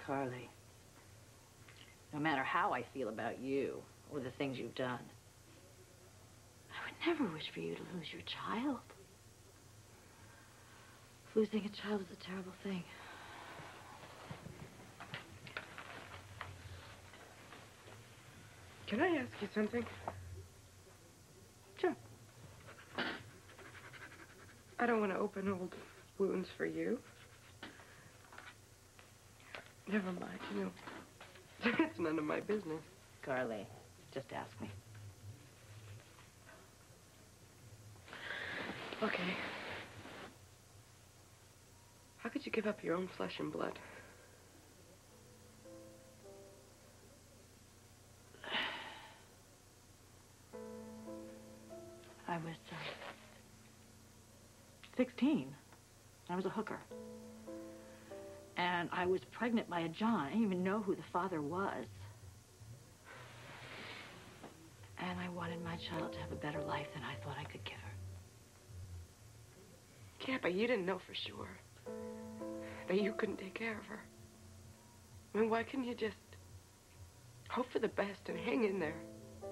Carly, no matter how I feel about you or the things you've done, I would never wish for you to lose your child. Losing a child is a terrible thing. Can I ask you something? Sure. I don't want to open old wounds for you. Never mind, you know. It's none of my business. Carly, just ask me. Okay. How could you give up your own flesh and blood? I was 16. I was a hooker. And I was pregnant by a John. I didn't even know who the father was. And I wanted my child to have a better life than I thought I could give her. Yeah, but you didn't know for sure that you couldn't take care of her. I mean, why couldn't you just hope for the best and hang in there?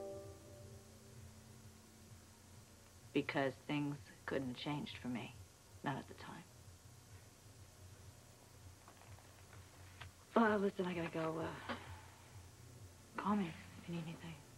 Because things couldn't have changed for me. Not at the time. Well, listen, I gotta go. Call me if you need anything.